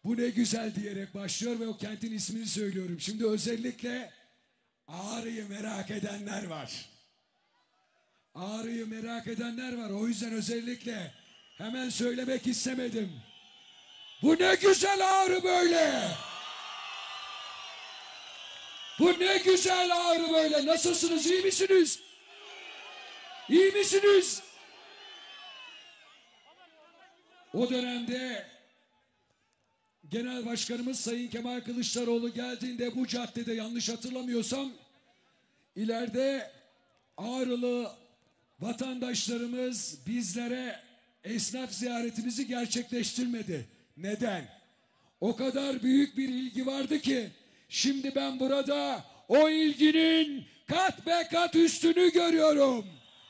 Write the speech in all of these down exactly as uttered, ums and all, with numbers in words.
Bu ne güzel diyerek başlıyor ve o kentin ismini söylüyorum. Şimdi özellikle Ağrı'yı merak edenler var. Ağrı'yı merak edenler var. O yüzden özellikle hemen söylemek istemedim. Bu ne güzel Ağrı böyle. Bu ne güzel Ağrı böyle. Nasılsınız? İyi misiniz? İyi misiniz? O dönemde Genel Başkanımız Sayın Kemal Kılıçdaroğlu geldiğinde bu caddede, yanlış hatırlamıyorsam, ileride Ağrılı vatandaşlarımız bizlere esnaf ziyaretimizi gerçekleştirmedi. Neden? O kadar büyük bir ilgi vardı ki şimdi ben burada o ilginin kat be kat üstünü görüyorum.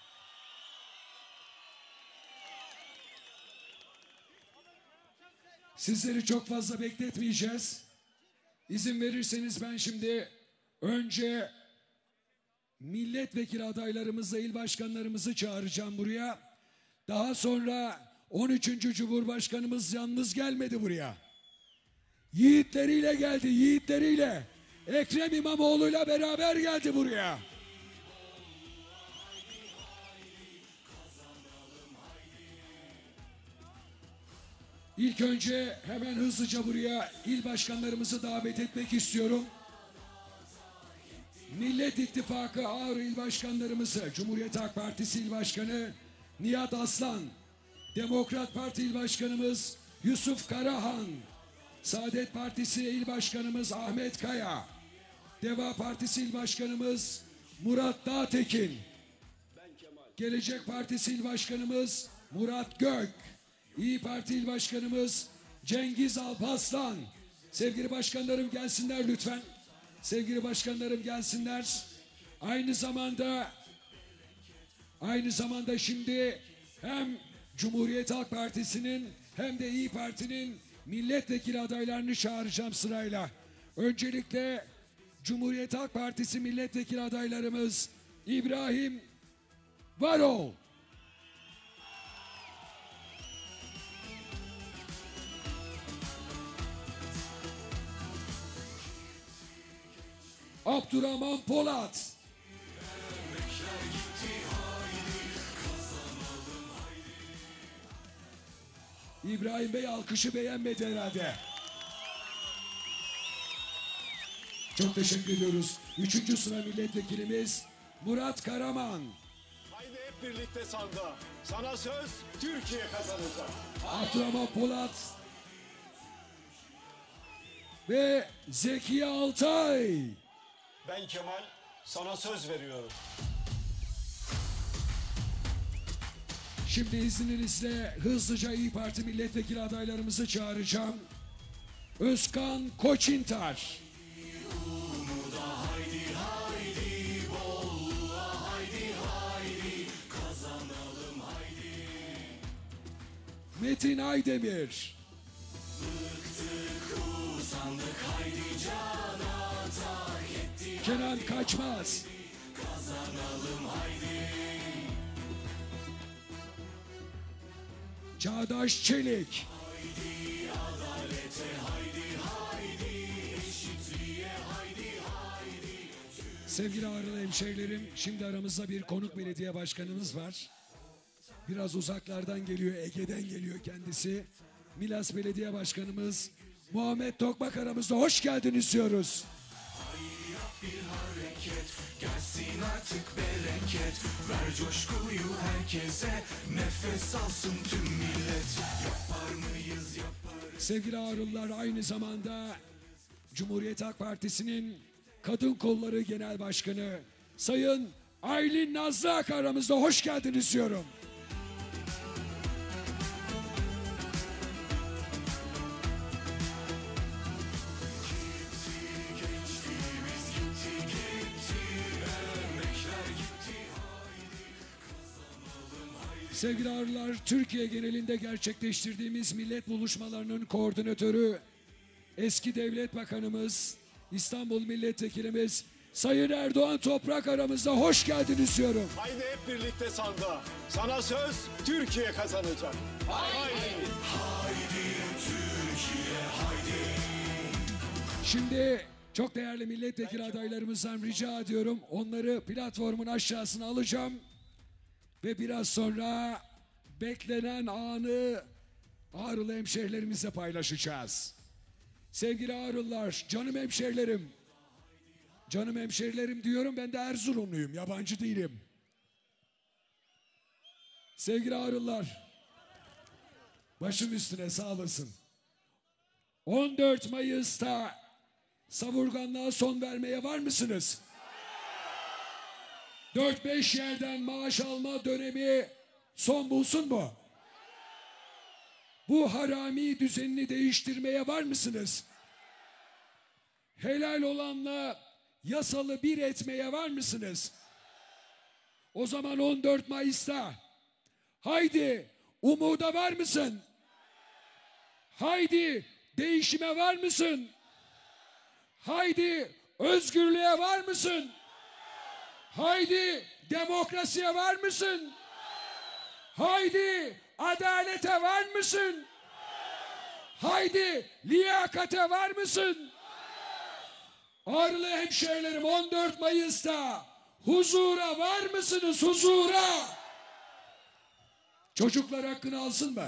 Sizleri çok fazla bekletmeyeceğiz. İzin verirseniz ben şimdi önce milletvekili adaylarımızla il başkanlarımızı çağıracağım buraya. Daha sonra on üçüncü Cumhurbaşkanımız yalnız gelmedi buraya. Yiğitleriyle geldi, yiğitleriyle. Ekrem İmamoğlu'yla beraber geldi buraya. İlk önce hemen hızlıca buraya il başkanlarımızı davet etmek istiyorum. Millet İttifakı Ağrı İl Başkanlarımızı, Cumhuriyet Halk Partisi İl Başkanı Nihat Aslan, Demokrat Parti İl Başkanımız Yusuf Karahan, Saadet Partisi İl Başkanımız Ahmet Kaya, Deva Partisi İl Başkanımız Murat Dağtekin, Gelecek Partisi İl Başkanımız Murat Gök, İYİ Parti İl Başkanımız Cengiz Alparslan. Sevgili başkanlarım gelsinler lütfen. Sevgili başkanlarım gelsinler. Aynı zamanda aynı zamanda şimdi hem Cumhuriyet Halk Partisi'nin hem de İYİ Parti'nin milletvekili adaylarını çağıracağım sırayla. Öncelikle Cumhuriyet Halk Partisi milletvekili adaylarımız İbrahim Varol, Abdurrahman Polat, İbrahim Bey alkışı beğenmedi herhalde. Çok teşekkür ediyoruz. Üçüncü sıra milletvekilimiz Murat Karaman. Haydi hep birlikte sandığa. Sana söz, Türkiye kazanacak. Abdurrahman Polat ve Zekiye Altay. Ben Kemal, sana söz veriyorum. Şimdi izninizle hızlıca İYİ Parti milletvekili adaylarımızı çağıracağım. Özkan Koçintar. Haydi haydi Bolu'ya haydi haydi kazanalım haydi. Metin Aydemir. Bıktık usandık haydi cana tak ettik. Kenan Kaçmaz. Kazanalım haydi. Çağdaş Çelik. Haydi adalete haydi haydi eşitliğe haydi haydi. Sevgili Ağrılı hemşehrilerim, şimdi aramızda bir konuk belediye başkanımız var. Biraz uzaklardan geliyor, Ege'den geliyor kendisi. Milas Belediye Başkanımız Muhammed Tokmak aramızda. Hoş geldiniz diyoruz. Haydi yap bir hareket, gelsin artık bereket. Ver coşkuyu herkese, nefes alsın tüm millet. Yapar mıyız yaparız. Sevgili Ağrılılar, aynı zamanda Cumhuriyet Halk Partisi'nin Kadın Kolları Genel Başkanı Sayın Aylin Nazlıak aramızda. Hoş geldiniz diyorum. Sevgili Ağrılar, Türkiye genelinde gerçekleştirdiğimiz millet buluşmalarının koordinatörü, eski devlet bakanımız, İstanbul milletvekilimiz Sayın Erdoğan Toprak aramızda. Hoş geldiniz diyorum. Haydi hep birlikte sandığa. Sana söz, Türkiye kazanacak. Haydi. Haydi Türkiye haydi Şimdi çok değerli milletvekili adaylarımızdan rica ediyorum. Onları platformun aşağısına alacağım. Ve biraz sonra beklenen anı Ağrılı hemşehrilerimizle paylaşacağız. Sevgili Ağrılılar, canım hemşehrilerim. Canım hemşehrilerim diyorum, ben de Erzurumluyum, yabancı değilim. Sevgili Ağrılılar, başım üstüne sağ olasın. on dört Mayıs'ta savurganlığa son vermeye var mısınız? dört beş yerden maaş alma dönemi son bulsun mu? Bu harami düzenini değiştirmeye var mısınız? Helal olanla yasalı bir etmeye var mısınız? O zaman on dört Mayıs'ta haydi umuda var mısın? Haydi değişime var mısın? Haydi özgürlüğe var mısın? Haydi demokrasiye var mısın? Haydi adalete var mısın? Haydi liyakate var mısın? Ağrılı hemşehrilerim, on dört Mayıs'ta huzura var mısınız? Huzura! Çocuklar hakkını alsın mı?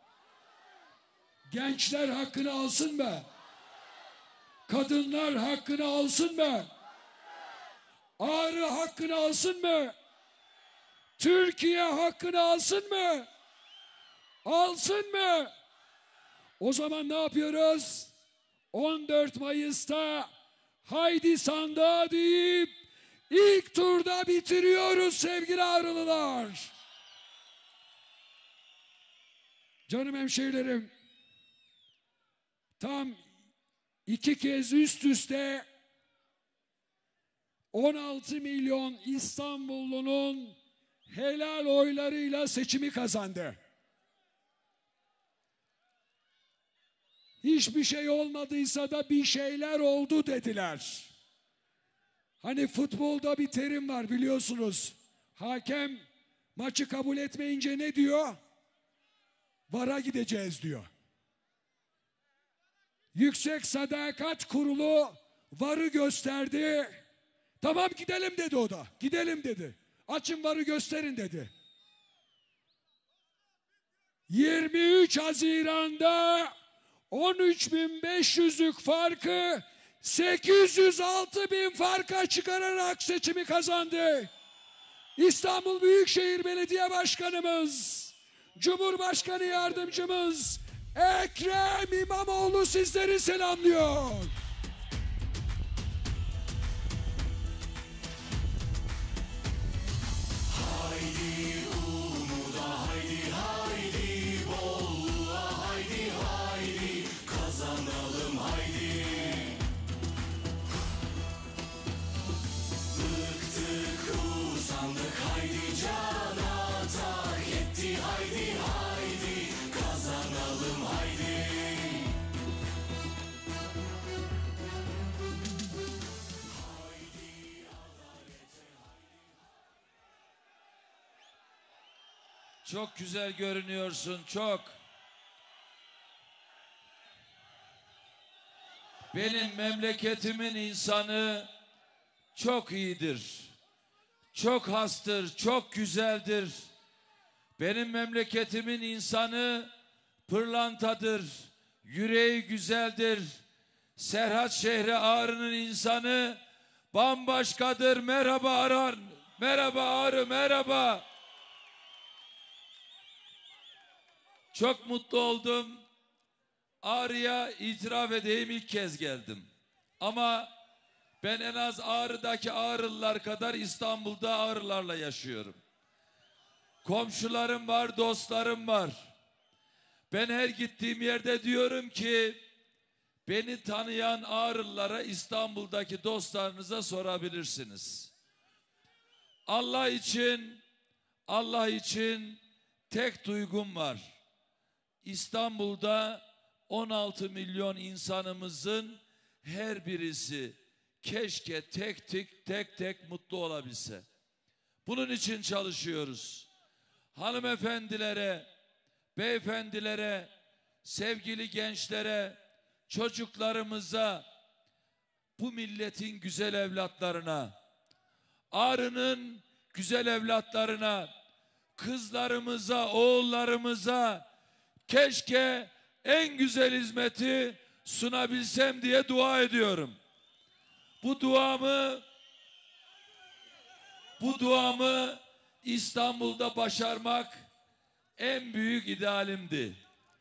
Gençler hakkını alsın mı? Kadınlar hakkını alsın mı? Ağrı hakkını alsın mı? Türkiye hakkını alsın mı? Alsın mı? O zaman ne yapıyoruz? on dört Mayıs'ta haydi sandığa deyip ilk turda bitiriyoruz sevgili Ağrılılar. Canım hemşehrilerim, tam iki kez üst üste on altı milyon İstanbullunun helal oylarıyla seçimi kazandı. Hiçbir şey olmadıysa da bir şeyler oldu dediler. Hani futbolda bir terim var biliyorsunuz. Hakem maçı kabul etmeyince ne diyor? VAR'a gideceğiz diyor. Yüksek Sadakat Kurulu VAR'ı gösterdi. Tamam gidelim dedi o da. Gidelim dedi. Açın VAR'ı gösterin dedi. yirmi üç Haziran'da on üç bin beş yüzlük farkı sekiz yüz altı bin farka çıkararak seçimi kazandı. İstanbul Büyükşehir Belediye Başkanımız, Cumhurbaşkanı Yardımcımız Ekrem İmamoğlu sizleri selamlıyor. Haydi umuda, haydi haydi bolluğa, haydi haydi kazanalım haydi. Bıktık usandık haydi cana tak etti haydi haydi kazanalım haydi. Çok güzel görünüyorsun, çok. Benim memleketimin insanı çok iyidir. Çok hastır, çok güzeldir. Benim memleketimin insanı pırlantadır, yüreği güzeldir. Serhat şehri Ağrı'nın insanı bambaşkadır. Merhaba Aran, merhaba Ağrı, merhaba. Çok mutlu oldum. Ağrı'ya itiraf edeyim, ilk kez geldim. Ama ben en az Ağrı'daki Ağrılılar kadar İstanbul'da Ağrılarla yaşıyorum. Komşularım var, dostlarım var. Ben her gittiğim yerde diyorum ki beni tanıyan Ağrılılara İstanbul'daki dostlarınıza sorabilirsiniz. Allah için, Allah için tek duygum var. İstanbul'da on altı milyon insanımızın her birisi keşke tek tek tek tek mutlu olabilse. Bunun için çalışıyoruz. Hanımefendilere, beyefendilere, sevgili gençlere, çocuklarımıza bu milletin güzel evlatlarına, Ağrı'nın güzel evlatlarına, kızlarımıza, oğullarımıza keşke en güzel hizmeti sunabilsem diye dua ediyorum. Bu duamı bu duamı İstanbul'da başarmak en büyük idealimdi.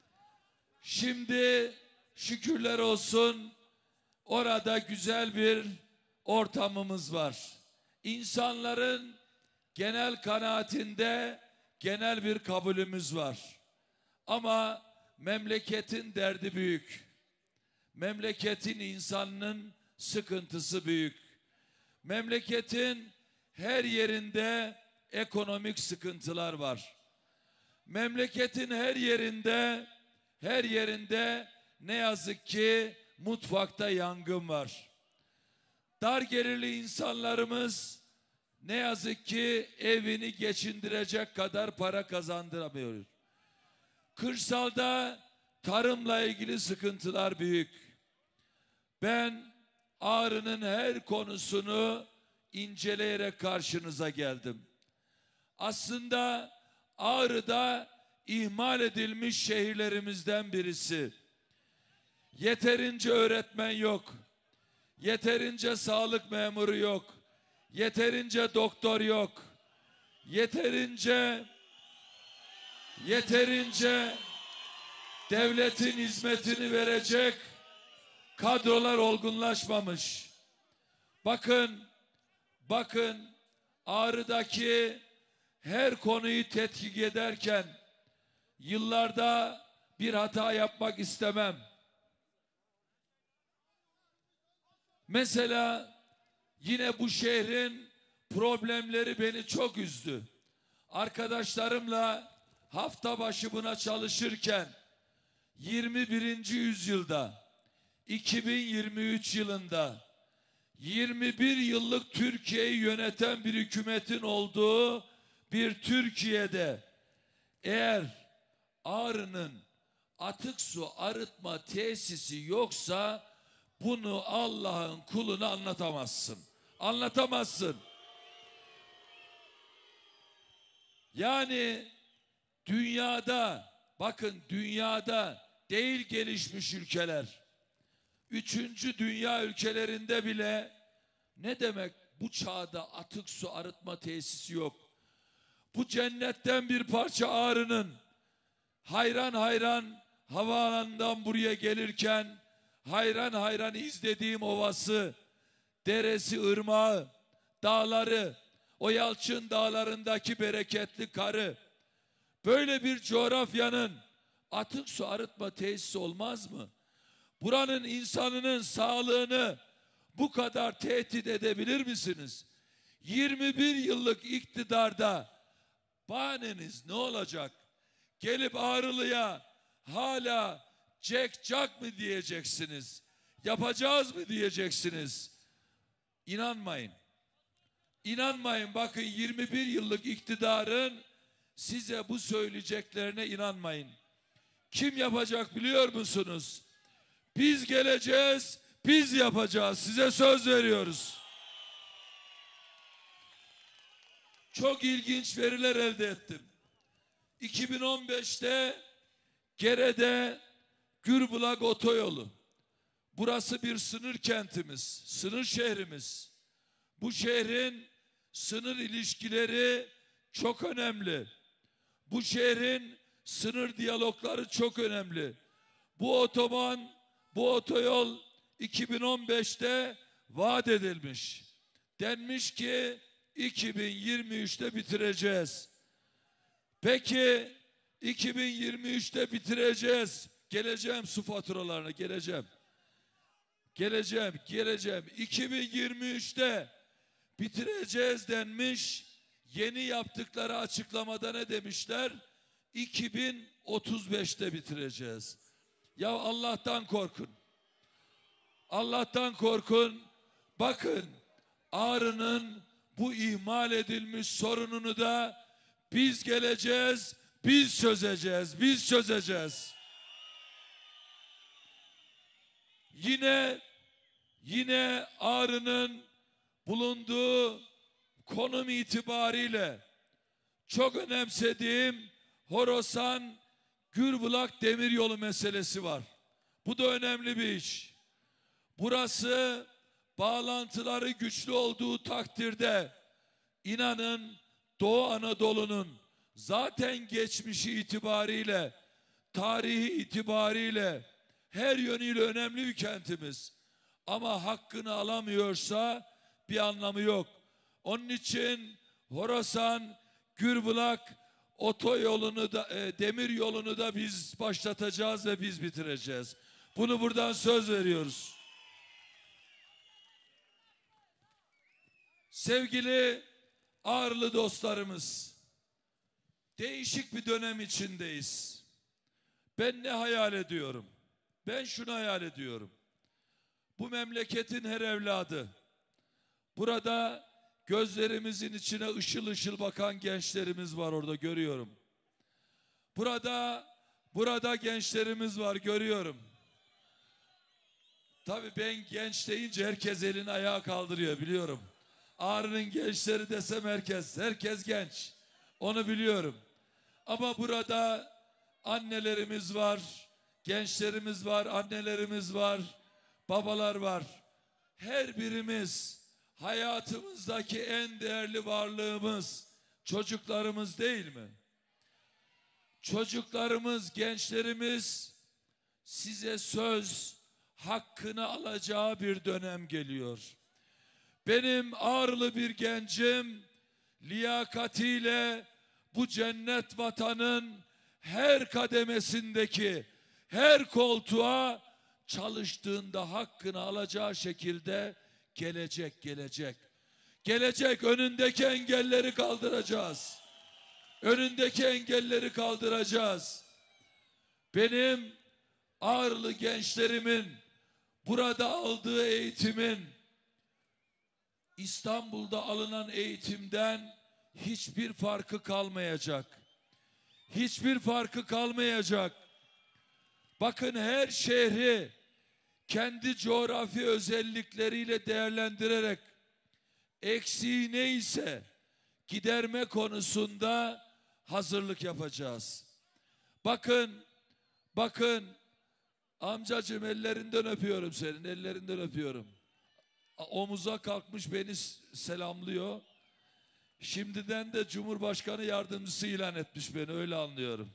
Şimdi şükürler olsun orada güzel bir ortamımız var. İnsanların genel kanaatinde genel bir kabulümüz var. Ama memleketin derdi büyük. Memleketin insanının sıkıntısı büyük. Memleketin her yerinde ekonomik sıkıntılar var. Memleketin her yerinde her yerinde ne yazık ki mutfakta yangın var. Dar gelirli insanlarımız ne yazık ki evini geçindirecek kadar para kazandıramıyor. Kırsalda tarımla ilgili sıkıntılar büyük. Ben Ağrı'nın her konusunu inceleyerek karşınıza geldim. Aslında Ağrı'da ihmal edilmiş şehirlerimizden birisi. Yeterince öğretmen yok. Yeterince sağlık memuru yok. Yeterince doktor yok. Yeterince yeterince devletin hizmetini verecek kadrolar olgunlaşmamış. Bakın, bakın Ağrı'daki her konuyu tetkik ederken yıllarda bir hata yapmak istemem. Mesela yine bu şehrin problemleri beni çok üzdü. Arkadaşlarımla hafta başı buna çalışırken yirmi birinci yüzyılda iki bin yirmi üç yılında yirmi bir yıllık Türkiye'yi yöneten bir hükümetin olduğu bir Türkiye'de eğer Ağrı'nın atık su arıtma tesisi yoksa bunu Allah'ın kuluna anlatamazsın. Anlatamazsın. Yani dünyada, bakın dünyada değil gelişmiş ülkeler, üçüncü dünya ülkelerinde bile ne demek bu çağda atık su arıtma tesisi yok. Bu cennetten bir parça Ağrı'nın hayran hayran havaalanından buraya gelirken hayran hayran izlediğim ovası, deresi, ırmağı, dağları, o Yalçın dağlarındaki bereketli karı, böyle bir coğrafyanın atık su arıtma tesisi olmaz mı? Buranın insanının sağlığını bu kadar tehdit edebilir misiniz? yirmi bir yıllık iktidarda bahaneniz ne olacak? Gelip Ağrılı'ya hala cek cak mı diyeceksiniz? Yapacağız mı diyeceksiniz? İnanmayın. İnanmayın, bakın yirmi bir yıllık iktidarın size bu söyleyeceklerine inanmayın. Kim yapacak biliyor musunuz? Biz geleceğiz, biz yapacağız. Size söz veriyoruz. Çok ilginç veriler elde ettim. iki bin on beşte Gere'de Gürbulak Otoyolu. Burası bir sınır kentimiz, sınır şehrimiz. Bu şehrin sınır ilişkileri çok önemli. Bu şehrin sınır diyalogları çok önemli. Bu otoban, bu otoyol iki bin on beşte vaat edilmiş. Denmiş ki iki bin yirmi üçte bitireceğiz. Peki iki bin yirmi üçte bitireceğiz. Geleceğim su faturalarına, geleceğim. Geleceğim, geleceğim. iki bin yirmi üçte bitireceğiz denmiş. Yeni yaptıkları açıklamada ne demişler? iki bin otuz beşte bitireceğiz. Ya Allah'tan korkun. Allah'tan korkun. Bakın Ağrı'nın bu ihmal edilmiş sorununu da biz geleceğiz, biz çözeceğiz, biz çözeceğiz. Yine Yine Ağrı'nın bulunduğu konum itibariyle çok önemsediğim Horasan Gürbulak Demiryolu meselesi var. Bu da önemli bir iş. Burası bağlantıları güçlü olduğu takdirde inanın Doğu Anadolu'nun zaten geçmişi itibariyle, tarihi itibariyle her yönüyle önemli bir kentimiz. Ama hakkını alamıyorsa bir anlamı yok. Onun için Horasan Gürbulak otoyolunu da e, demir yolunu da biz başlatacağız ve biz bitireceğiz. Bunu buradan söz veriyoruz. Sevgili Ağrılı dostlarımız, değişik bir dönem içindeyiz. Ben ne hayal ediyorum? Ben şunu hayal ediyorum. Bu memleketin her evladı, burada gözlerimizin içine ışıl ışıl bakan gençlerimiz var, orada görüyorum. Burada, burada gençlerimiz var, görüyorum. Tabii ben genç deyince herkes elini ayağa kaldırıyor, biliyorum. Ağrı'nın gençleri desem herkes, herkes genç. Onu biliyorum. Ama burada annelerimiz var, gençlerimiz var, annelerimiz var, babalar var. Her birimiz hayatımızdaki en değerli varlığımız çocuklarımız değil mi? Çocuklarımız, gençlerimiz size söz hakkını alacağı bir dönem geliyor. Benim Ağrılı bir gencim liyakatiyle bu cennet vatanın her kademesindeki her koltuğa çalıştığında hakkını alacağı şekilde gelecek, gelecek. Gelecek, önündeki engelleri kaldıracağız. Önündeki engelleri kaldıracağız. Benim Ağrılı gençlerimin burada aldığı eğitimin İstanbul'da alınan eğitimden hiçbir farkı kalmayacak. Hiçbir farkı kalmayacak. Bakın, her şehri kendi coğrafi özellikleriyle değerlendirerek eksiği neyse giderme konusunda hazırlık yapacağız. Bakın, bakın amcacığım, ellerinden öpüyorum senin, ellerinden öpüyorum. Omuza kalkmış beni selamlıyor. Şimdiden de Cumhurbaşkanı yardımcısı ilan etmiş beni, öyle anlıyorum.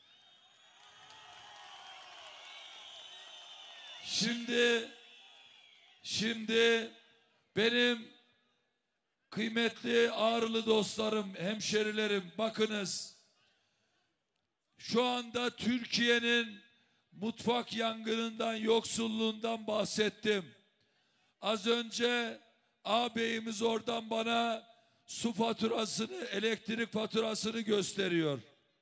Şimdi, şimdi benim kıymetli Ağrılı dostlarım, hemşerilerim, bakınız. Şu anda Türkiye'nin mutfak yangınından, yoksulluğundan bahsettim. Az önce ağabeyimiz oradan bana su faturasını, elektrik faturasını gösteriyor.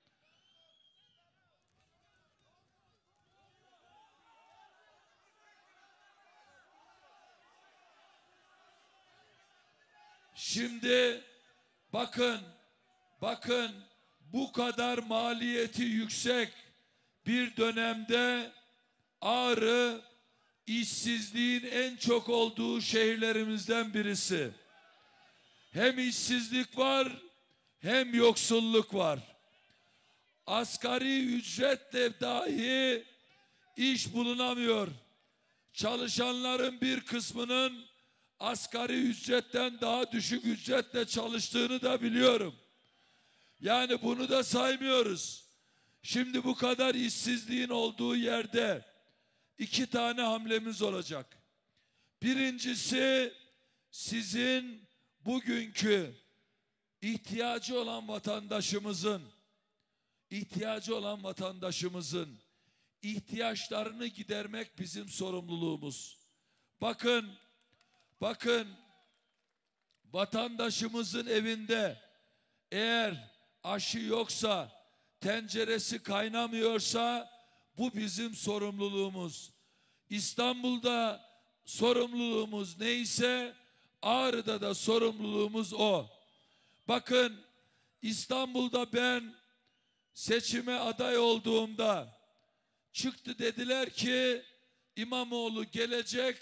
Şimdi bakın, bakın bu kadar maliyeti yüksek bir dönemde Ağrı işsizliğin en çok olduğu şehirlerimizden birisi. Hem işsizlik var hem yoksulluk var. Asgari ücretle dahi iş bulunamıyor. Çalışanların bir kısmının asgari ücretten daha düşük ücretle çalıştığını da biliyorum. Yani bunu da saymıyoruz. Şimdi bu kadar işsizliğin olduğu yerde iki tane hamlemiz olacak. Birincisi, sizin bugünkü ihtiyacı olan vatandaşımızın, ihtiyacı olan vatandaşımızın ihtiyaçlarını gidermek bizim sorumluluğumuz. Bakın, bakın vatandaşımızın evinde eğer aşı yoksa, tenceresi kaynamıyorsa bu bizim sorumluluğumuz. İstanbul'da sorumluluğumuz neyse Ağrı'da da sorumluluğumuz o. Bakın, İstanbul'da ben seçime aday olduğumda çıktı, dediler ki İmamoğlu gelecek,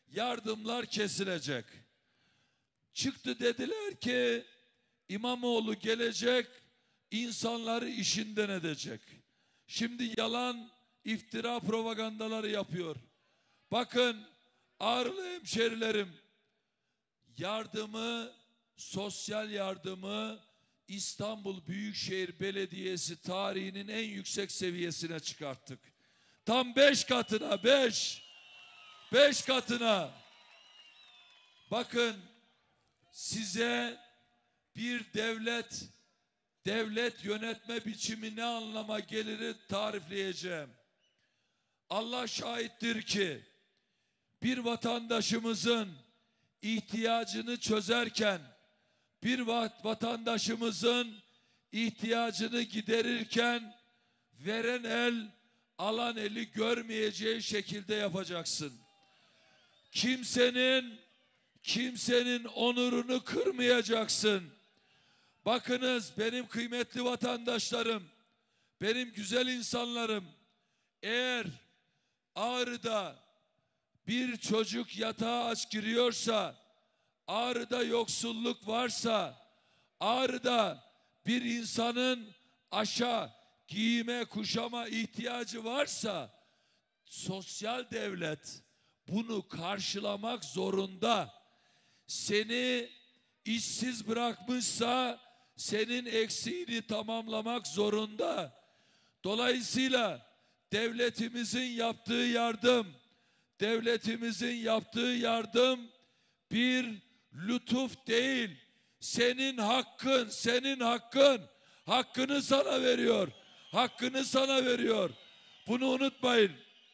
yardımlar kesilecek. Çıktı dediler ki İmamoğlu gelecek, insanları işinden edecek. Şimdi yalan, iftira propagandaları yapıyor. Bakın Ağrılı hemşerilerim, yardımı, sosyal yardımı İstanbul Büyükşehir Belediyesi tarihinin en yüksek seviyesine çıkarttık. Tam beş katına, beş, beş katına. Bakın size bir devlet, devlet yönetme biçimi ne anlama gelir tarifleyeceğim. Allah şahittir ki bir vatandaşımızın ihtiyacını çözerken, bir vatandaşımızın ihtiyacını giderirken veren el, alan eli görmeyeceği şekilde yapacaksın. Kimsenin, kimsenin onurunu kırmayacaksın. Bakınız benim kıymetli vatandaşlarım, benim güzel insanlarım, eğer Ağrı'da bir çocuk yatağa aç giriyorsa, Ağrı'da yoksulluk varsa, Ağrı'da bir insanın aşağı giyime, kuşama ihtiyacı varsa, sosyal devlet bunu karşılamak zorunda. Seni işsiz bırakmışsa, senin eksiğini tamamlamak zorunda. Dolayısıyla devletimizin yaptığı yardım, devletimizin yaptığı yardım bir lütuf değil. Senin hakkın, senin hakkın. Hakkını sana veriyor. Hakkını sana veriyor. Bunu unutmayın.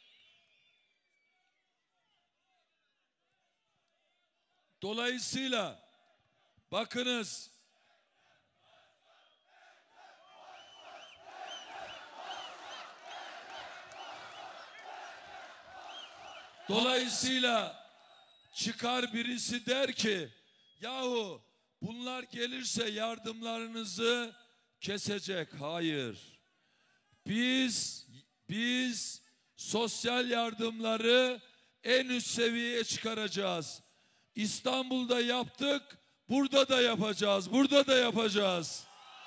Dolayısıyla bakınız, dolayısıyla çıkar birisi der ki yahu bunlar gelirse yardımlarınızı kesecek. Hayır. Biz biz sosyal yardımları en üst seviyeye çıkaracağız. İstanbul'da yaptık, burada da yapacağız. Burada da yapacağız.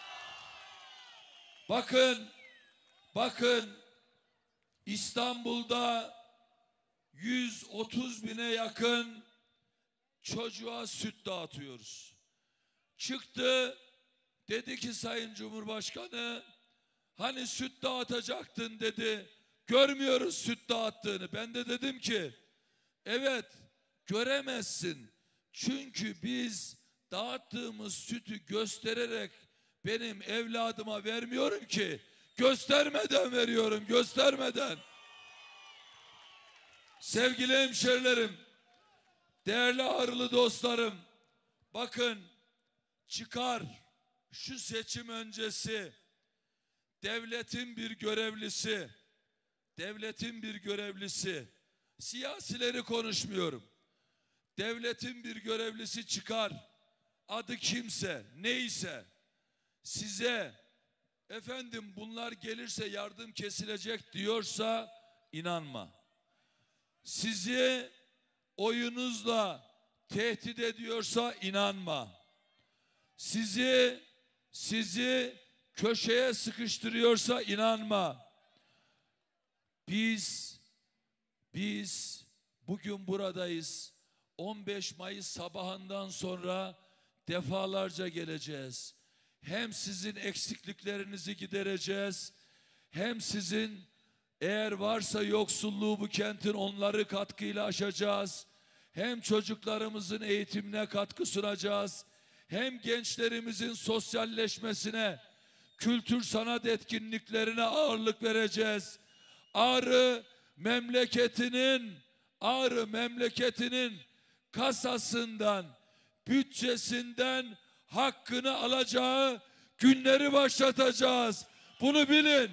Bakın, bakın İstanbul'da yüz otuz bine yakın çocuğa süt dağıtıyoruz. Çıktı, dedi ki Sayın Cumhurbaşkanı, hani süt dağıtacaktın dedi. Görmüyoruz süt dağıttığını. Ben de dedim ki, evet göremezsin. Çünkü biz dağıttığımız sütü göstererek benim evladıma vermiyorum ki. Göstermeden veriyorum, göstermeden. Sevgili hemşerilerim, değerli Ağrılı dostlarım, bakın çıkar şu seçim öncesi devletin bir görevlisi, devletin bir görevlisi, siyasileri konuşmuyorum. Devletin bir görevlisi çıkar, adı kimse, neyse, size efendim bunlar gelirse yardım kesilecek diyorsa inanma. Sizi oyunuzla tehdit ediyorsa inanma. Sizi sizi köşeye sıkıştırıyorsa inanma. Biz biz bugün buradayız. on beş Mayıs sabahından sonra defalarca geleceğiz. Hem sizin eksikliklerinizi gidereceğiz, hem sizin eğer varsa yoksulluğu bu kentin onları katkıyla aşacağız. Hem çocuklarımızın eğitimine katkı sunacağız. Hem gençlerimizin sosyalleşmesine, kültür sanat etkinliklerine ağırlık vereceğiz. Ağrı memleketinin, Ağrı memleketinin kasasından, bütçesinden hakkını alacağı günleri başlatacağız. Bunu bilin.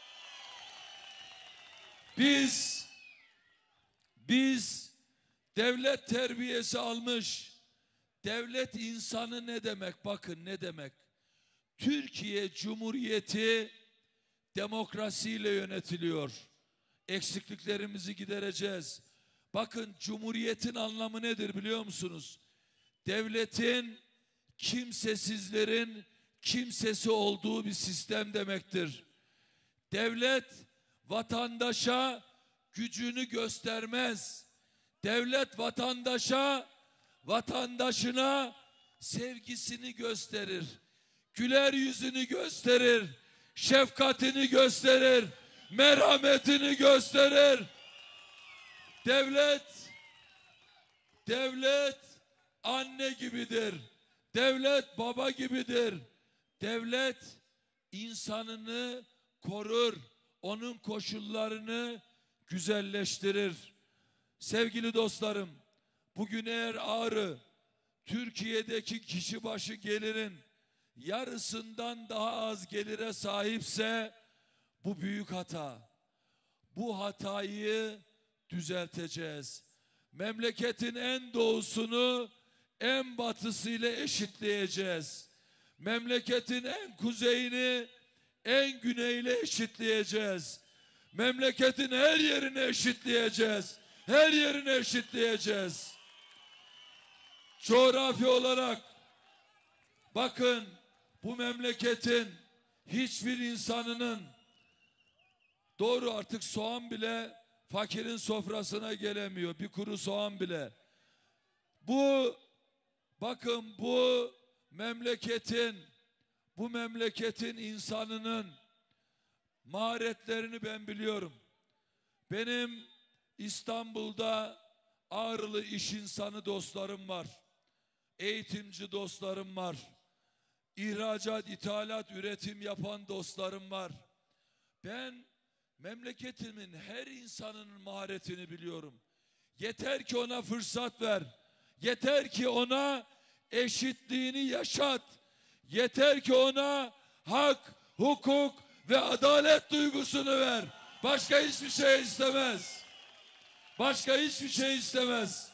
Biz, biz devlet terbiyesi almış, devlet insanı ne demek? Bakın ne demek? Türkiye Cumhuriyeti demokrasiyle yönetiliyor. Eksikliklerimizi gidereceğiz. Bakın, cumhuriyetin anlamı nedir biliyor musunuz? Devletin kimsesizlerin kimsesi olduğu bir sistem demektir. Devlet vatandaşa gücünü göstermez. Devlet vatandaşa, vatandaşına sevgisini gösterir. Güler yüzünü gösterir. Şefkatini gösterir. Merhametini gösterir. Devlet, devlet anne gibidir. Devlet baba gibidir. Devlet insanını korur. Onun koşullarını güzelleştirir. Sevgili dostlarım, bugün eğer Ağrı Türkiye'deki kişi başı gelirin yarısından daha az gelire sahipse bu büyük hata. Bu hatayı düzelteceğiz. Memleketin en doğusunu en batısıyla eşitleyeceğiz. Memleketin en kuzeyini en güneyle eşitleyeceğiz. Memleketin her yerini eşitleyeceğiz. Her yerini eşitleyeceğiz. Coğrafi olarak bakın, bu memleketin hiçbir insanının, doğru artık soğan bile fakirin sofrasına gelemiyor. Bir kuru soğan bile. Bu, bakın, bu memleketin, bu memleketin insanının maharetlerini ben biliyorum. Benim İstanbul'da Ağrılı iş insanı dostlarım var. Eğitimci dostlarım var. İhracat, ithalat, üretim yapan dostlarım var. Ben memleketimin her insanın maharetini biliyorum. Yeter ki ona fırsat ver. Yeter ki ona eşitliğini yaşat. Yeter ki ona hak, hukuk ve adalet duygusunu ver. Başka hiçbir şey istemez. Başka hiçbir şey istemez.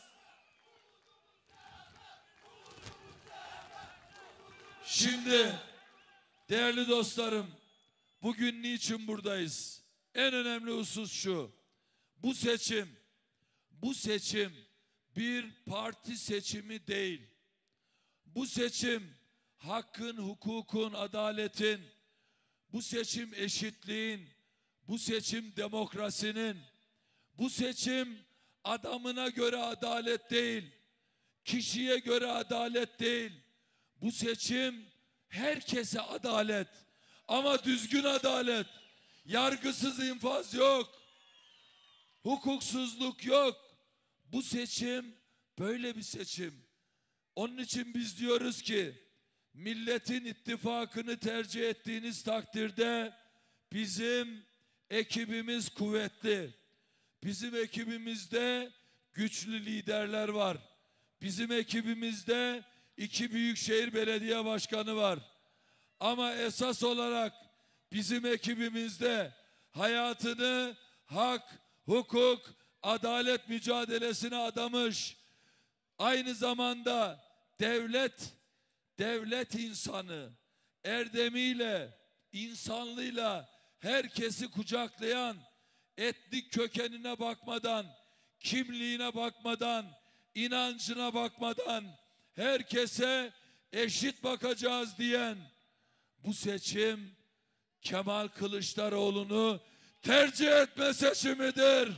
Şimdi değerli dostlarım, bugün niçin buradayız? En önemli husus şu: bu seçim, bu seçim bir parti seçimi değil. Bu seçim hakkın, hukukun, adaletin, bu seçim eşitliğin, bu seçim demokrasinin, bu seçim adamına göre adalet değil, kişiye göre adalet değil. Bu seçim herkese adalet, ama düzgün adalet. Yargısız infaz yok, hukuksuzluk yok. Bu seçim böyle bir seçim. Onun için biz diyoruz ki, milletin ittifakını tercih ettiğiniz takdirde bizim ekibimiz kuvvetli. Bizim ekibimizde güçlü liderler var. Bizim ekibimizde iki büyükşehir belediye başkanı var. Ama esas olarak bizim ekibimizde hayatını hak, hukuk, adalet mücadelesine adamış, aynı zamanda devlet, devlet insanı, erdemiyle, insanlığıyla herkesi kucaklayan, etnik kökenine bakmadan, kimliğine bakmadan, inancına bakmadan herkese eşit bakacağız diyen bu seçim Kemal Kılıçdaroğlu'nu tercih etme seçimidir.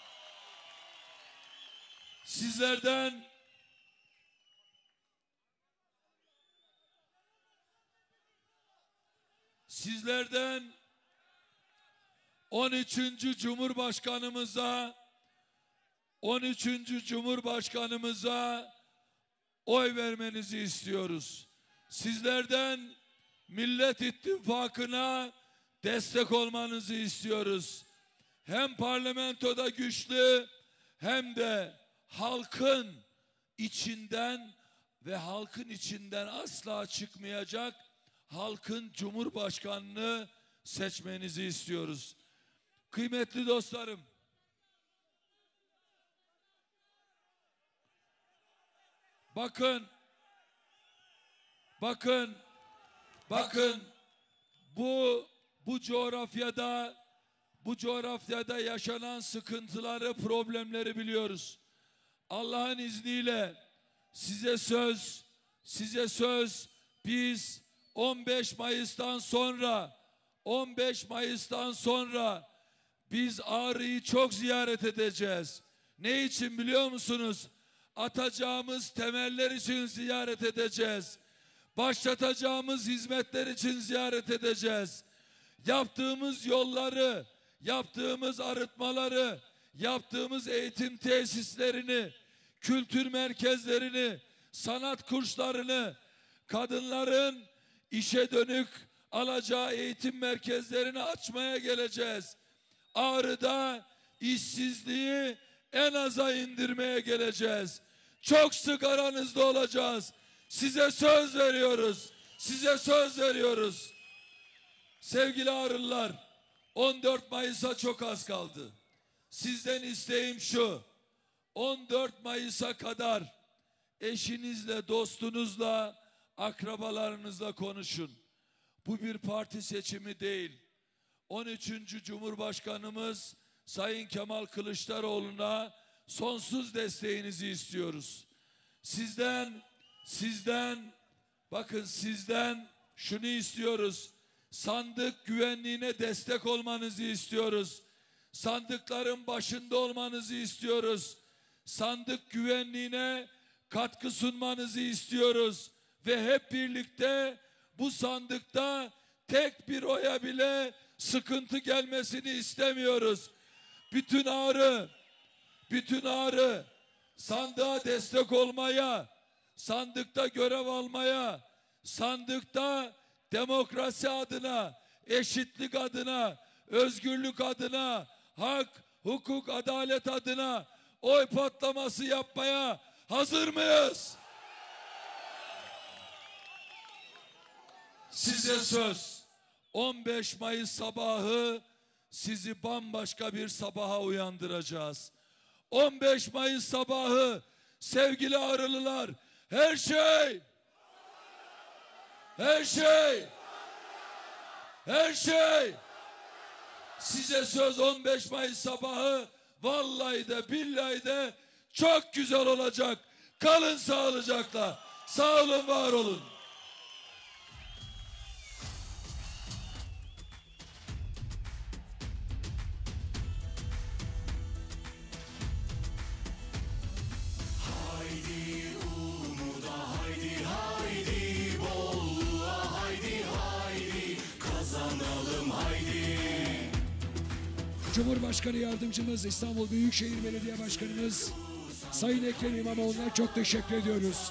Sizlerden sizlerden on üçüncü Cumhurbaşkanımıza on üçüncü Cumhurbaşkanımıza oy vermenizi istiyoruz. Sizlerden Millet İttifakı'na destek olmanızı istiyoruz. Hem parlamentoda güçlü hem de halkın içinden ve halkın içinden asla çıkmayacak halkın cumhurbaşkanını seçmenizi istiyoruz. Kıymetli dostlarım, bakın, bakın, bakın bu bu coğrafyada bu coğrafyada yaşanan sıkıntıları, problemleri biliyoruz. Allah'ın izniyle size söz, size söz biz on beş Mayıs'tan sonra, on beş Mayıs'tan sonra biz Ağrı'yı çok ziyaret edeceğiz. Ne için biliyor musunuz? Atacağımız temeller için ziyaret edeceğiz. Başlatacağımız hizmetler için ziyaret edeceğiz. Yaptığımız yolları, yaptığımız arıtmaları, yaptığımız eğitim tesislerini, kültür merkezlerini, sanat kurslarını, kadınların işe dönük alacağı eğitim merkezlerini açmaya geleceğiz. Ağrı'da işsizliği en aza indirmeye geleceğiz. Çok sık aranızda olacağız. Size söz veriyoruz. Size söz veriyoruz. Sevgili Ağrılılar, on dört Mayıs'a çok az kaldı. Sizden isteğim şu: on dört Mayıs'a kadar eşinizle, dostunuzla, akrabalarınızla konuşun. Bu bir parti seçimi değil. on üçüncü Cumhurbaşkanımız Sayın Kemal Kılıçdaroğlu'na sonsuz desteğinizi istiyoruz. Sizden, sizden, bakın sizden şunu istiyoruz. Sandık güvenliğine destek olmanızı istiyoruz. Sandıkların başında olmanızı istiyoruz. Sandık güvenliğine katkı sunmanızı istiyoruz. Ve hep birlikte bu sandıkta tek bir oya bile sıkıntı gelmesini istemiyoruz. Bütün Ağrı, bütün Ağrı sandığa destek olmaya, sandıkta görev almaya, sandıkta demokrasi adına, eşitlik adına, özgürlük adına, hak, hukuk, adalet adına oy patlaması yapmaya hazır mıyız? Size söz, on beş Mayıs sabahı sizi bambaşka bir sabaha uyandıracağız. on beş Mayıs sabahı sevgili Ağrılılar, her şey, her şey, her şey, size söz, on beş Mayıs sabahı vallahi de billahi de çok güzel olacak. Kalın sağlıcakla. Sağ olun, var olun. Cumhurbaşkanı Yardımcımız, İstanbul Büyükşehir Belediye Başkanımız Sayın Ekrem İmamoğlu'na çok teşekkür ediyoruz.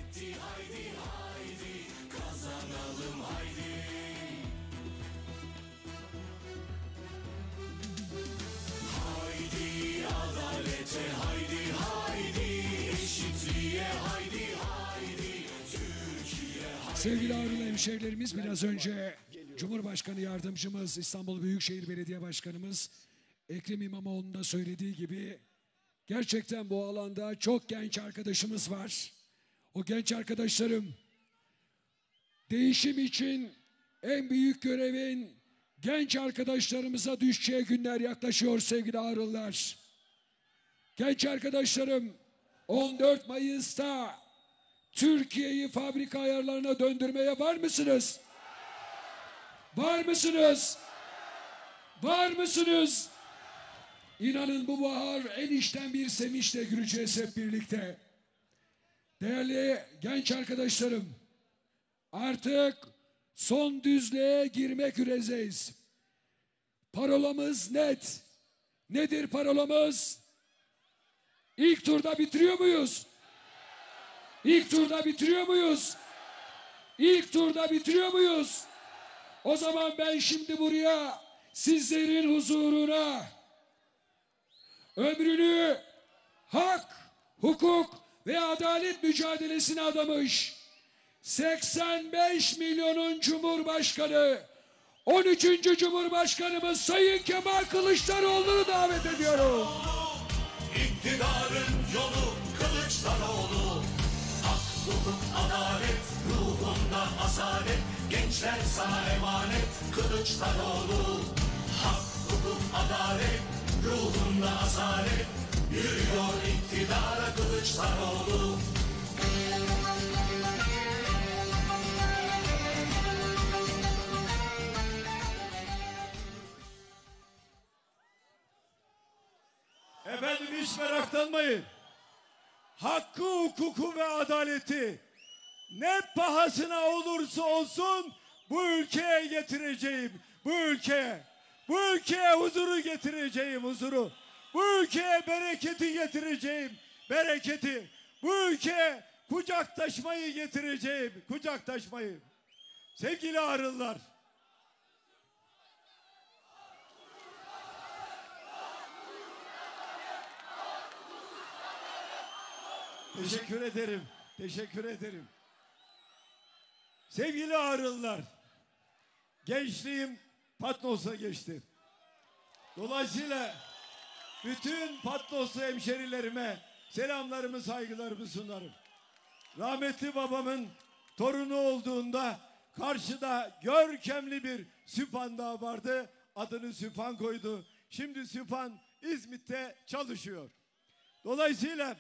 Sevgili Ağrılı hemşehrilerimiz, biraz önce Cumhurbaşkanı Yardımcımız, İstanbul Büyükşehir Belediye Başkanımız Ekrem İmamoğlu'nun da söylediği gibi gerçekten bu alanda çok genç arkadaşımız var. O genç arkadaşlarım, değişim için en büyük görevin genç arkadaşlarımıza düşeceği günler yaklaşıyor sevgili Ağrılılar. Genç arkadaşlarım, on dört Mayıs'ta Türkiye'yi fabrika ayarlarına döndürmeye var mısınız? Var mısınız? Var mısınız? İnanın bu bahar en içten bir sevinçle güleceğiz hep birlikte. Değerli genç arkadaşlarım, artık son düzlüğe girmek üzereyiz. Parolamız net. Nedir parolamız? İlk turda bitiriyor muyuz? İlk turda bitiriyor muyuz? İlk turda bitiriyor muyuz? O zaman ben şimdi buraya sizlerin huzuruna ömrünü hak, hukuk ve adalet mücadelesine adamış seksen beş milyonun Cumhurbaşkanı, on üçüncü Cumhurbaşkanımız Sayın Kemal Kılıçdaroğlu'nu davet ediyorum. İktidarın yolu Kılıçdaroğlu. Hak, hukuk, adalet, ruhunda asalet. Gençler sana emanet Kılıçdaroğlu. Hak, hukuk, hukuk, adalet, ruhunda asalet, yürüyor iktidara Kılıçdaroğlu. Efendim hiç meraklanmayın. Hakkı, hukuku ve adaleti ne pahasına olursa olsun bu ülkeye getireceğim. Bu ülkeye, bu ülkeye huzuru getireceğim, huzuru. Bu ülkeye bereketi getireceğim, bereketi. Bu ülkeye kucaktaşmayı getireceğim, kucaktaşmayı. Sevgili Ağrılılar. Teşekkür ederim. Teşekkür ederim. Sevgili Ağrılılar, gençliğim Patnos'a geçti. Dolayısıyla bütün Patnoslu hemşerilerime selamlarımı, saygılarımı sunarım. Rahmetli babamın torunu olduğunda karşıda görkemli bir Süphan Dağı vardı. Adını Süphan koydu. Şimdi Süphan İzmit'te çalışıyor. Dolayısıyla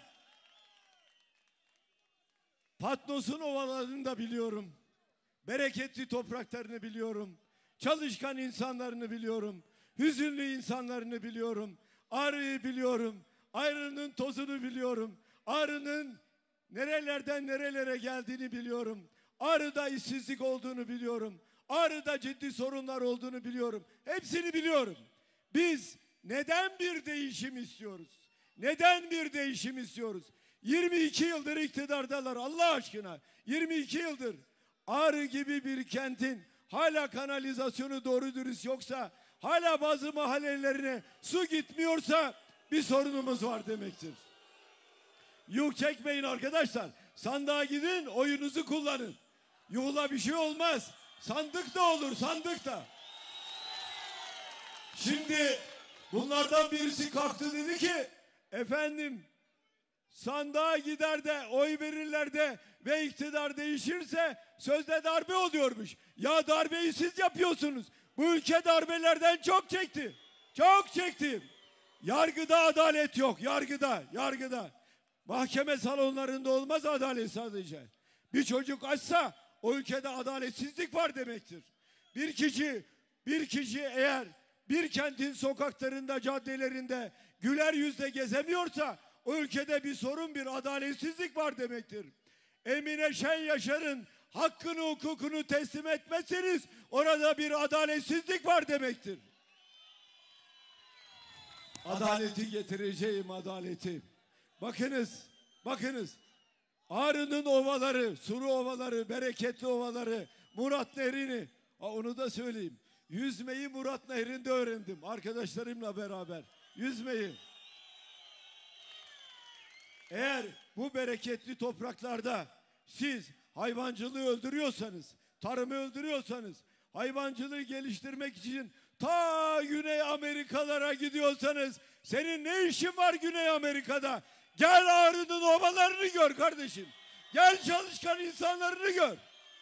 Patnos'un ovalarını da biliyorum. Bereketli topraklarını biliyorum. Çalışkan insanlarını biliyorum. Hüzünlü insanlarını biliyorum. Ağrı'yı biliyorum. Ağrı'nın tozunu biliyorum. Ağrı'nın nerelerden nerelere geldiğini biliyorum. Ağrı'da işsizlik olduğunu biliyorum. Ağrı'da ciddi sorunlar olduğunu biliyorum. Hepsini biliyorum. Biz neden bir değişim istiyoruz? Neden bir değişim istiyoruz? yirmi iki yıldır iktidardalar Allah aşkına. yirmi iki yıldır Ağrı gibi bir kentin hala kanalizasyonu doğru dürüst yoksa, hala bazı mahallelerine su gitmiyorsa bir sorunumuz var demektir. Yuh çekmeyin arkadaşlar. Sandığa gidin, oyunuzu kullanın. Yuhla bir şey olmaz. Sandık da olur, sandık da. Şimdi bunlardan birisi kalktı dedi ki, efendim sandığa gider de oy verirler de ve iktidar değişirse sözde darbe oluyormuş. Ya darbeyi siz yapıyorsunuz. Bu ülke darbelerden çok çekti. Çok çekti. Yargıda adalet yok. Yargıda, yargıda. Mahkeme salonlarında olmaz adalet sadece. Bir çocuk açsa o ülkede adaletsizlik var demektir. Bir kişi, bir kişi eğer bir kentin sokaklarında, caddelerinde güler yüzle gezemiyorsa o ülkede bir sorun, bir adaletsizlik var demektir. Emine Şen Yaşar'ın hakkını, hukukunu teslim etmezseniz orada bir adaletsizlik var demektir. Adaleti getireceğim, adaleti. Bakınız, bakınız. Ağrı'nın ovaları, suru ovaları, bereketli ovaları, Murat Nehri'ni, onu da söyleyeyim. Yüzmeyi Murat Nehri'nde öğrendim arkadaşlarımla beraber. Yüzmeyi. Eğer bu bereketli topraklarda siz hayvancılığı öldürüyorsanız, tarımı öldürüyorsanız, hayvancılığı geliştirmek için ta Güney Amerikalara gidiyorsanız, senin ne işin var Güney Amerika'da? Gel Ağrı'nın ovalarını gör kardeşim. Gel çalışkan insanlarını gör.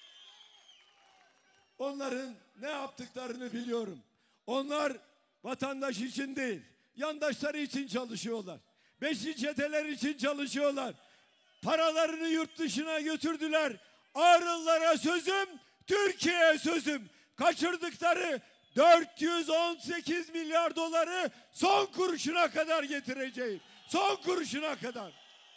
Onların ne yaptıklarını biliyorum. Onlar vatandaş için değil, yandaşları için çalışıyorlar. Beşli çeteler için çalışıyorlar. Paralarını yurt dışına götürdüler. Ağrılılara sözüm, Türkiye'ye sözüm. Kaçırdıkları dört yüz on sekiz milyar doları son kuruşuna kadar getireceğim. Son kuruşuna kadar.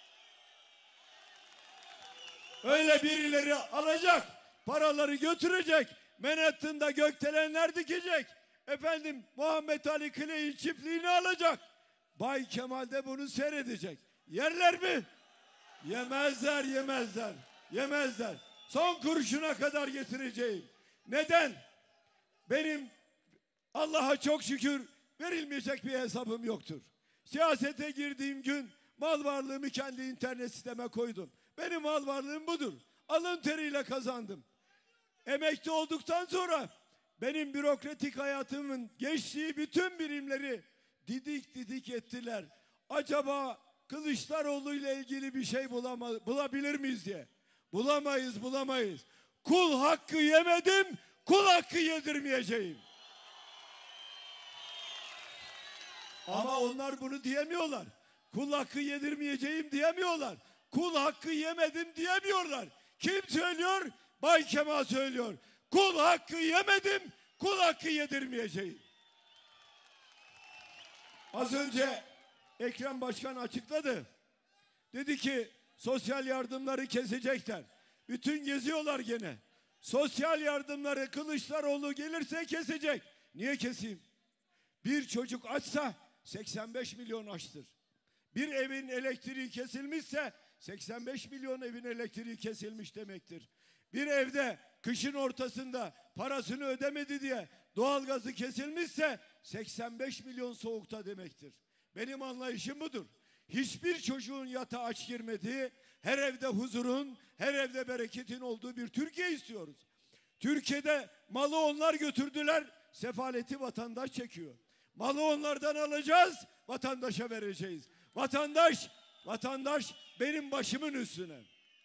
Öyle birileri alacak, paraları götürecek, Manhattan'da gökdelenler dikecek. Efendim Muhammed Ali Clay'in çiftliğini alacak. Bay Kemal de bunu seyredecek. Yerler mi? Yemezler, yemezler, yemezler. Son kuruşuna kadar getireceğim. Neden? Benim Allah'a çok şükür verilmeyecek bir hesabım yoktur. Siyasete girdiğim gün mal varlığımı kendi internet siteme koydum. Benim mal varlığım budur. Alın teriyle kazandım. Emekli olduktan sonra benim bürokratik hayatımın geçtiği bütün birimleri didik didik ettiler. Acaba Kılıçdaroğlu ile ilgili bir şey bulama, bulabilir miyiz diye. Bulamayız, bulamayız. Kul hakkı yemedim, kul hakkı yedirmeyeceğim. Ama onlar bunu diyemiyorlar. Kul hakkı yedirmeyeceğim diyemiyorlar. Kul hakkı yemedim diyemiyorlar. Kim söylüyor? Bay Kemal söylüyor. Kul hakkı yemedim, kul hakkı yedirmeyeceğim. Az önce Ekrem Başkan açıkladı. Dedi ki sosyal yardımları kesecekler. Bütün geziyorlar gene. Sosyal yardımları Kılıçdaroğlu gelirse kesecek. Niye keseyim? Bir çocuk açsa seksen beş milyon açtır. Bir evin elektriği kesilmişse seksen beş milyon evin elektriği kesilmiş demektir. Bir evde kışın ortasında parasını ödemedi diye doğalgazı kesilmişse seksen beş milyon soğukta demektir. Benim anlayışım budur. Hiçbir çocuğun yatağa aç girmediği, her evde huzurun, her evde bereketin olduğu bir Türkiye istiyoruz. Türkiye'de malı onlar götürdüler, sefaleti vatandaş çekiyor. Malı onlardan alacağız, vatandaşa vereceğiz. Vatandaş, vatandaş benim başımın üstüne.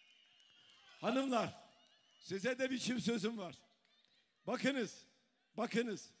Hanımlar, size de bir çift sözüm var. Bakınız, bakınız.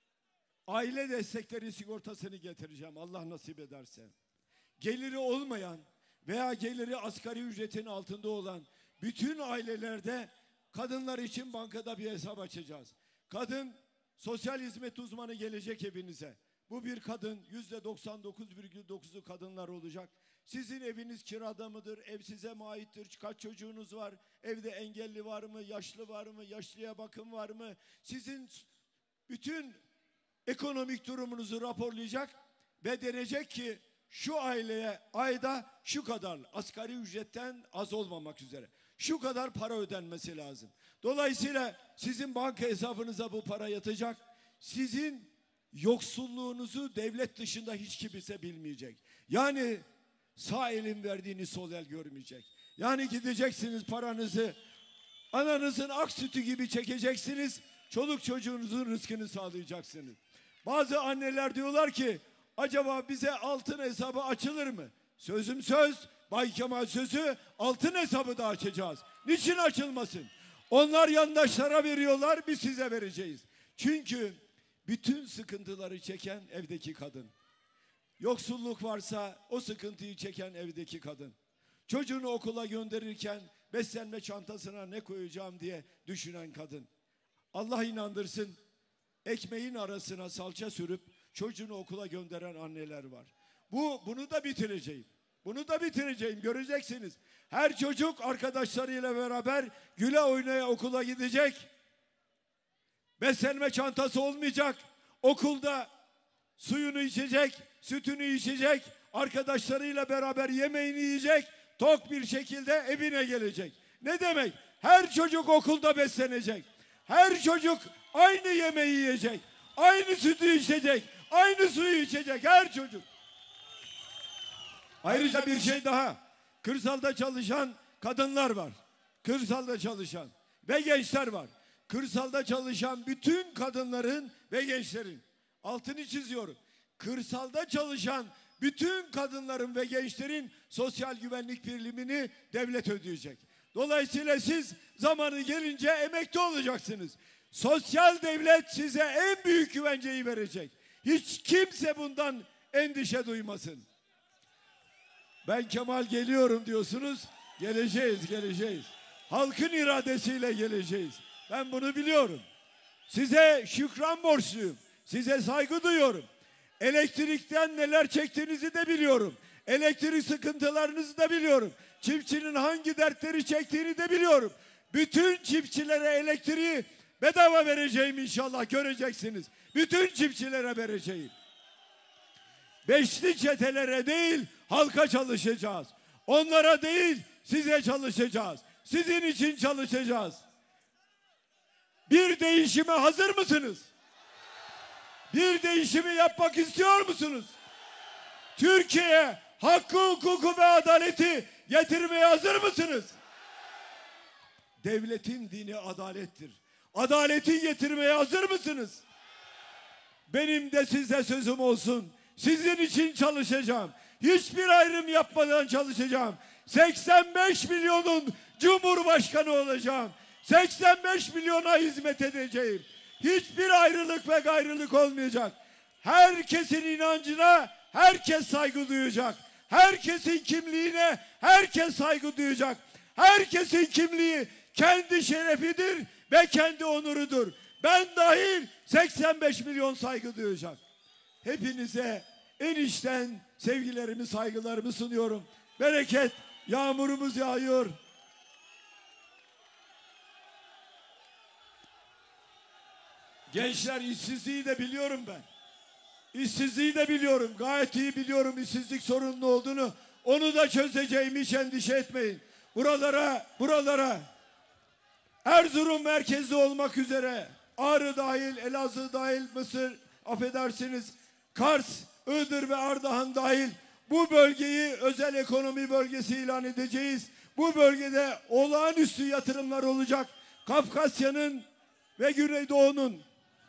Aile destekleri sigortasını getireceğim Allah nasip ederse. Geliri olmayan veya geliri asgari ücretin altında olan bütün ailelerde kadınlar için bankada bir hesap açacağız. Kadın sosyal hizmet uzmanı gelecek evinize. Bu bir kadın, yüzde doksan dokuz virgül dokuzu kadınlar olacak. Sizin eviniz kirada mıdır? Ev size mi aittir? Kaç çocuğunuz var? Evde engelli var mı? Yaşlı var mı? Yaşlıya bakım var mı? Sizin bütün ekonomik durumunuzu raporlayacak ve denecek ki şu aileye ayda şu kadar, asgari ücretten az olmamak üzere şu kadar para ödenmesi lazım. Dolayısıyla sizin banka hesabınıza bu para yatacak. Sizin yoksulluğunuzu devlet dışında hiç kimse bilmeyecek. Yani sağ elin verdiğini sol el görmeyecek. Yani gideceksiniz paranızı ananızın ak sütü gibi çekeceksiniz. Çoluk çocuğunuzun rızkını sağlayacaksınız. Bazı anneler diyorlar ki acaba bize altın hesabı açılır mı? Sözüm söz, Bay Kemal sözü, altın hesabı da açacağız. Niçin açılmasın? Onlar yandaşlara veriyorlar, biz size vereceğiz. Çünkü bütün sıkıntıları çeken evdeki kadın. Yoksulluk varsa o sıkıntıyı çeken evdeki kadın. Çocuğunu okula gönderirken beslenme çantasına ne koyacağım diye düşünen kadın. Allah inandırsın, ekmeğin arasına salça sürüp çocuğunu okula gönderen anneler var. Bu bunu da bitireceğim. Bunu da bitireceğim. Göreceksiniz. Her çocuk arkadaşlarıyla beraber güle oynaya okula gidecek. Beslenme çantası olmayacak. Okulda suyunu içecek, sütünü içecek, arkadaşlarıyla beraber yemeğini yiyecek, tok bir şekilde evine gelecek. Ne demek? Her çocuk okulda beslenecek. Her çocuk aynı yemeği yiyecek. Aynı sütü içecek. Aynı suyu içecek her çocuk. Ayrıca bir şey daha. Kırsalda çalışan kadınlar var. Kırsalda çalışan ve gençler var. Kırsalda çalışan bütün kadınların ve gençlerin altını çiziyorum. Kırsalda çalışan bütün kadınların ve gençlerin sosyal güvenlik primini devlet ödeyecek. Dolayısıyla siz zamanı gelince emekli olacaksınız. Sosyal devlet size en büyük güvenceyi verecek. Hiç kimse bundan endişe duymasın. Ben Kemal geliyorum diyorsunuz. Geleceğiz, geleceğiz. Halkın iradesiyle geleceğiz. Ben bunu biliyorum. Size şükran borçluyum. Size saygı duyuyorum. Elektrikten neler çektiğinizi de biliyorum. Elektrik sıkıntılarınızı da biliyorum. Çiftçinin hangi dertleri çektiğini de biliyorum. Bütün çiftçilere elektriği bedava vereceğim inşallah, göreceksiniz. Bütün çiftçilere vereceğim. Beşli çetelere değil, halka çalışacağız. Onlara değil, size çalışacağız. Sizin için çalışacağız. Bir değişime hazır mısınız? Bir değişimi yapmak istiyor musunuz? Türkiye'ye hakkı, hukuku ve adaleti getirmeye hazır mısınız? Devletin dini adalettir. Adaleti getirmeye hazır mısınız? Benim de size sözüm olsun. Sizin için çalışacağım. Hiçbir ayrım yapmadan çalışacağım. seksen beş milyonun cumhurbaşkanı olacağım. seksen beş milyona hizmet edeceğim. Hiçbir ayrılık ve gayrılık olmayacak. Herkesin inancına herkes saygı duyacak. Herkesin kimliğine herkes saygı duyacak. Herkesin kimliği kendi şerefidir ve kendi onurudur. Ben dahil seksen beş milyon saygı duyacak. Hepinize en içten sevgilerimi, saygılarımı sunuyorum. Bereket, yağmurumuz yağıyor. Gençler, işsizliği de biliyorum ben. İşsizliği de biliyorum. Gayet iyi biliyorum işsizlik sorunlu olduğunu. Onu da çözeceğim, hiç endişe etmeyin. Buralara, buralara Erzurum merkezli olmak üzere Ağrı dahil, Elazığ dahil, Mısır, affedersiniz, Kars, Iğdır ve Ardahan dahil bu bölgeyi özel ekonomi bölgesi ilan edeceğiz. Bu bölgede olağanüstü yatırımlar olacak. Kafkasya'nın ve Güneydoğu'nun.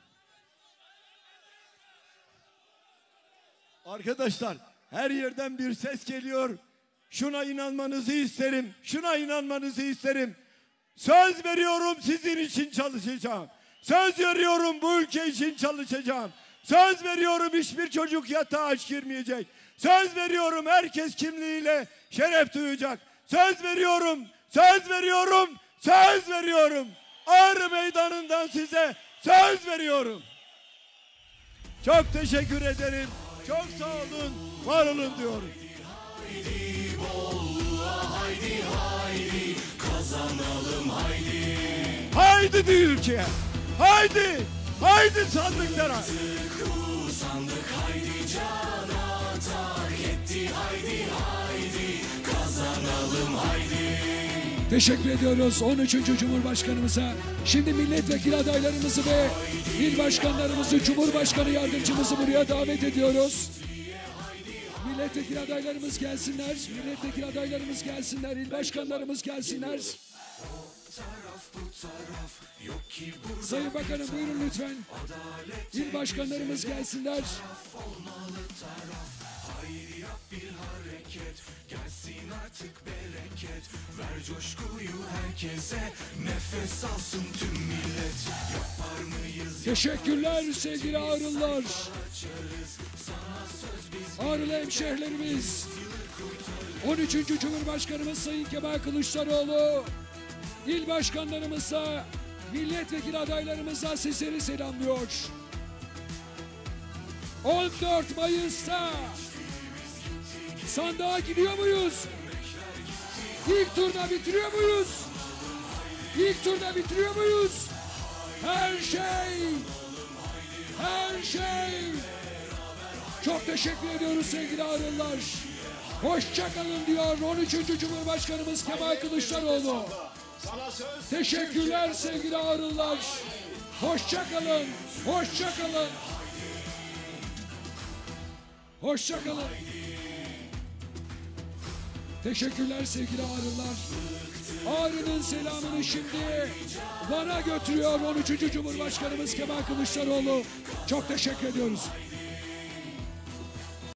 Arkadaşlar, her yerden bir ses geliyor. Şuna inanmanızı isterim. Şuna inanmanızı isterim. Söz veriyorum, sizin için çalışacağım. Söz veriyorum, bu ülke için çalışacağım. Söz veriyorum, hiçbir çocuk yatağa aç girmeyecek. Söz veriyorum, herkes kimliğiyle şeref duyacak. Söz veriyorum, söz veriyorum, söz veriyorum. Ağrı Meydanı'ndan size söz veriyorum. Çok teşekkür ederim. Çok sağ olun, var olun diyorum. Haydi Bolu'ya haydi haydi kazanalım haydi. Haydi diyor ülkeye. Haydi, haydi sandıklara. Sandık haydi cana tak etti haydi haydi kazanalım haydi. Teşekkür ediyoruz on üçüncü Cumhurbaşkanımıza. Şimdi milletvekili adaylarımızı ve il başkanlarımızı, Cumhurbaşkanı yardımcımızı buraya davet ediyoruz. Milletvekili adaylarımız gelsinler. Milletvekili adaylarımız gelsinler. İl başkanlarımız gelsinler. Sayın Bakanım, buyurun lütfen. İl başkanlarımız gelsinler. Gelsin artık bereket, ver coşkuyu herkese, nefes alsın tüm millet. Yapar mıyız? Teşekkürler sevgili Ağrılılar. Ağrılı hemşehrilerimiz. on üçüncü Cumhurbaşkanımız Sayın Kemal Kılıçdaroğlu, il başkanlarımızla, milletvekili adaylarımızla sizleri selamlıyor. on dört Mayıs'ta sandığa gidiyor muyuz? İlk turda bitiriyor muyuz? İlk turda bitiriyor muyuz? Her şey, her şey. Çok teşekkür ediyoruz sevgili Ağrılılar. Hoşça kalın diyor on üçüncü Cumhurbaşkanımız Kemal Kılıçdaroğlu. Teşekkürler sevgili Ağrılılar. Hoşça kalın, hoşça kalın. Hoşça kalın. Teşekkürler sevgili Ağrılılar. Ağrı'nın selamını şimdi Van'a götürüyor on üçüncü Cumhurbaşkanımız Kemal Kılıçdaroğlu. Çok teşekkür ediyoruz.